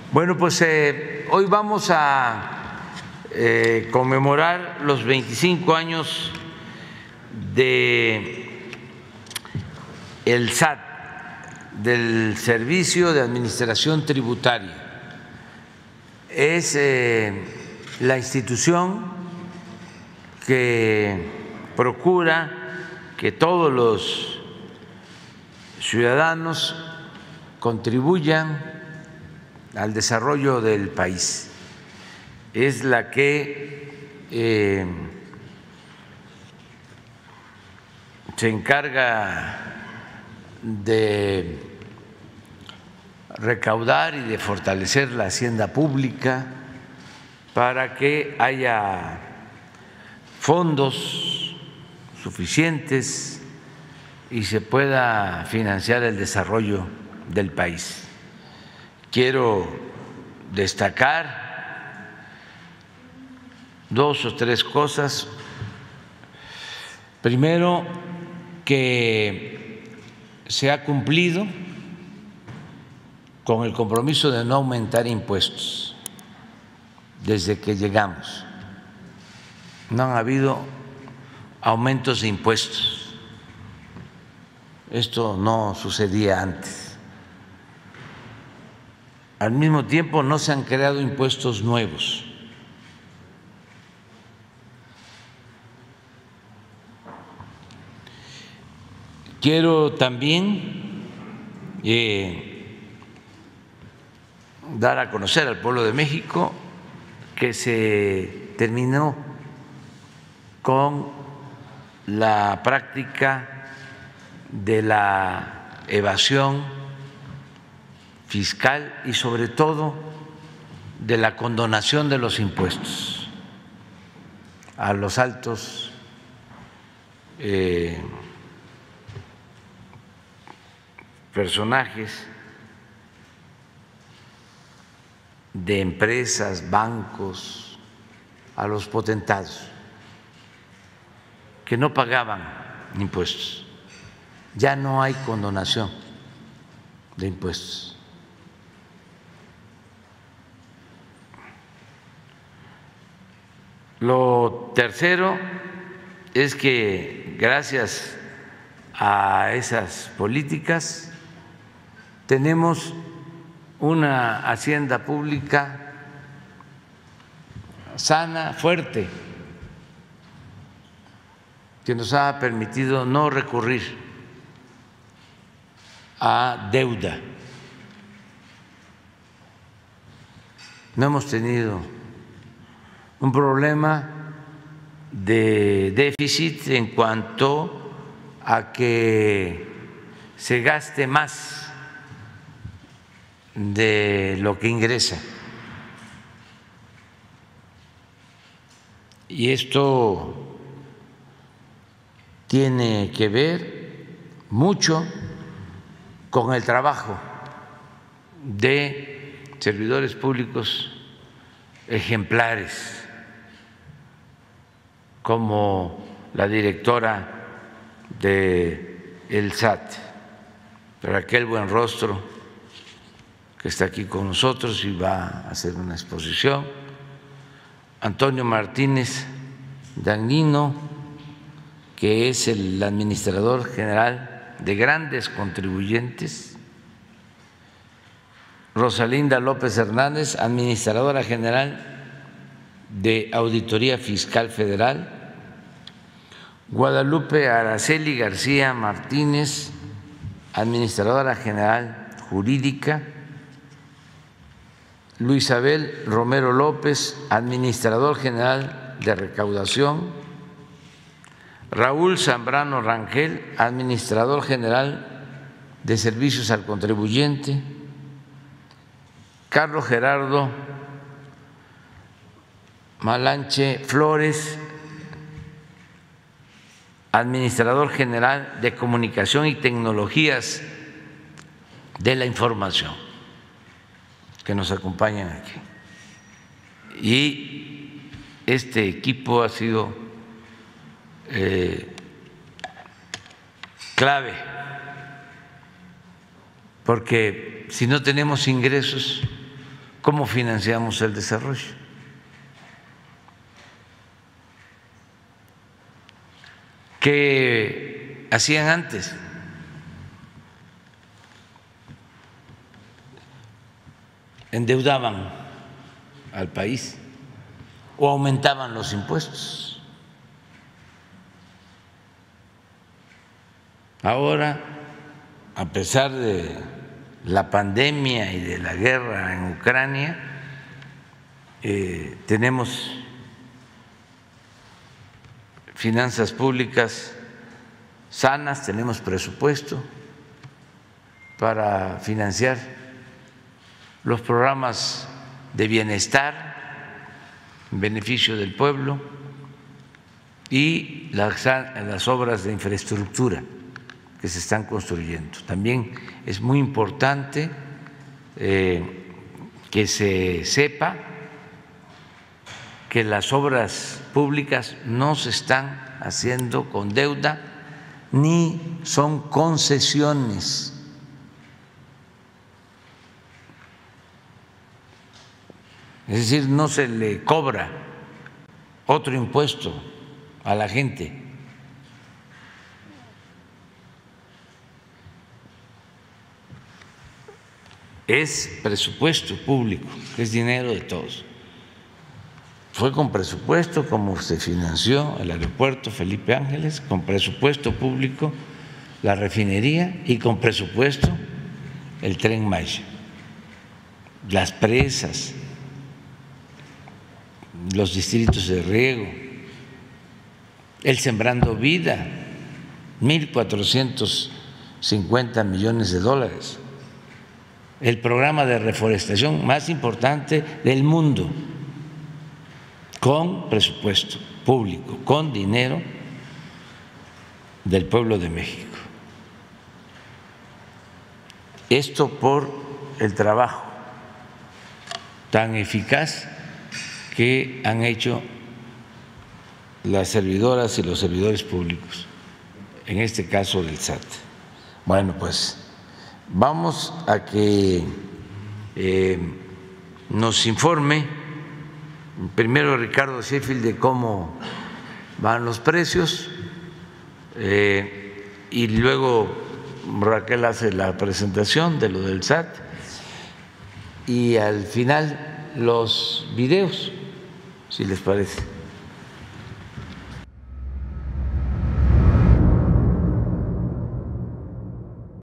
Bueno, pues hoy vamos a conmemorar los 25 años de el SAT, del Servicio de Administración Tributaria. Es la institución que procura que todos los ciudadanos contribuyan al desarrollo del país. Es la que se encarga de recaudar y de fortalecer la hacienda pública para que haya fondos suficientes y se pueda financiar el desarrollo del país. Quiero destacar dos o tres cosas. Primero, que se ha cumplido con el compromiso de no aumentar impuestos desde que llegamos. No han habido aumentos de impuestos. Esto no sucedía antes. Al mismo tiempo, no se han creado impuestos nuevos. Quiero también dar a conocer al pueblo de México que se terminó con la práctica de la evasión fiscal y sobre todo de la condonación de los impuestos a los altos personajes de empresas, bancos, a los potentados que no pagaban impuestos. Ya no hay condonación de impuestos. Lo tercero es que gracias a esas políticas tenemos una hacienda pública sana, fuerte, que nos ha permitido no recurrir a deuda. No hemos tenido un problema de déficit en cuanto a que se gaste más de lo que ingresa. Y esto tiene que ver mucho con el trabajo de servidores públicos ejemplares, como la directora del SAT, Raquel Buenrostro, que está aquí con nosotros y va a hacer una exposición, Antonio Martínez Dagnino, que es el administrador general de grandes contribuyentes, Rosalinda López Hernández, administradora general de Auditoría Fiscal Federal, Guadalupe Araceli García Martínez, administradora general jurídica, Luisabel Romero López, administrador general de recaudación, Raúl Zambrano Rangel, administrador general de servicios al contribuyente, Carlos Gerardo Malanche Flores, administrador general de Comunicación y Tecnologías de la Información, que nos acompañan aquí. Y este equipo ha sido clave, porque si no tenemos ingresos, ¿cómo financiamos el desarrollo? ¿Qué hacían antes? Endeudaban al país o aumentaban los impuestos. Ahora, a pesar de la pandemia y de la guerra en Ucrania, tenemos finanzas públicas sanas, tenemos presupuesto para financiar los programas de bienestar en beneficio del pueblo y las obras de infraestructura que se están construyendo. También es muy importante que se sepa que las obras públicas no se están haciendo con deuda ni son concesiones. Es decir, no se le cobra otro impuesto a la gente. Es presupuesto público, es dinero de todos. Fue con presupuesto como se financió el aeropuerto Felipe Ángeles, con presupuesto público la refinería y con presupuesto el Tren Maya, las presas, los distritos de riego, el Sembrando Vida, 1.450 millones de dólares, el programa de reforestación más importante del mundo, con presupuesto público, con dinero del pueblo de México. Esto por el trabajo tan eficaz que han hecho las servidoras y los servidores públicos, en este caso del SAT. Bueno, pues vamos a que nos informe primero Ricardo Sheffield de cómo van los precios y luego Raquel hace la presentación de lo del SAT y al final los videos, si les parece.